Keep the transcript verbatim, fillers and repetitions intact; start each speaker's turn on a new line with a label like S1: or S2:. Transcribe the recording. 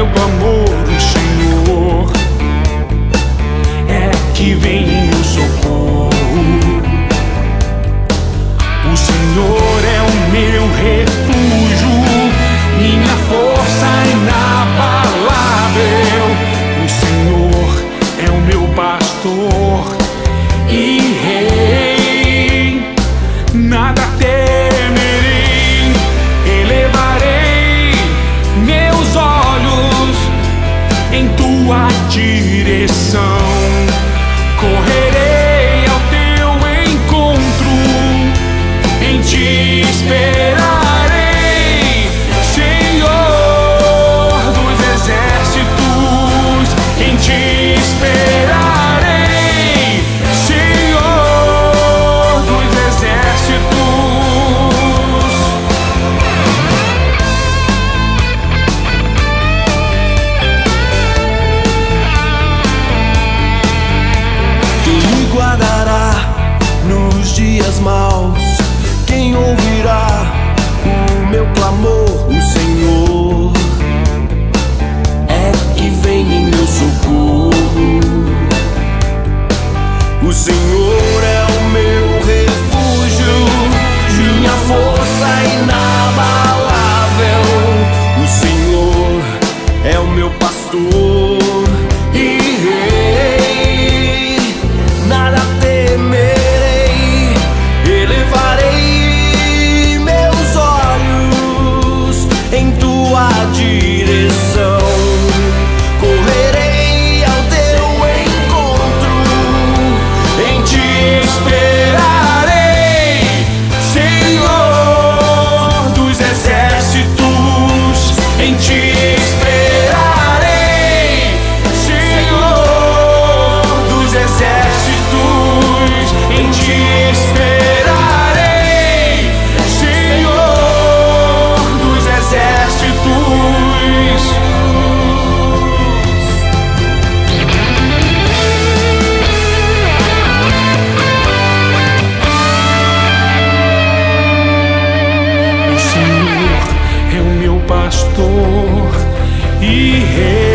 S1: meu clamor, o Senhor é que vem em meu socorro. O Senhor é o meu refúgio, minha força inabalável. O Senhor é o meu pastor e rei, nada temerei. Elevarei meus olhos em tua direção, correrei ao teu encontro, em ti esperarei, Senhor dos exércitos, em ti esperarei, Senhor dos exércitos.
S2: Quem me guardará nos dias maus? Quem ouvirá o meu clamor? O Senhor é que vem em meu socorro. O Senhor é o meu refúgio, minha força inabalável. O Senhor é o meu pastor e rei, nada temerei. Elevarei meus olhos em tua direção, correrei ao teu encontro, em ti esperarei, Senhor dos exércitos, em ti esperarei, Senhor dos exércitos, em ti esperarei, Senhor dos exércitos.
S1: O Senhor é o meu pastor e rei.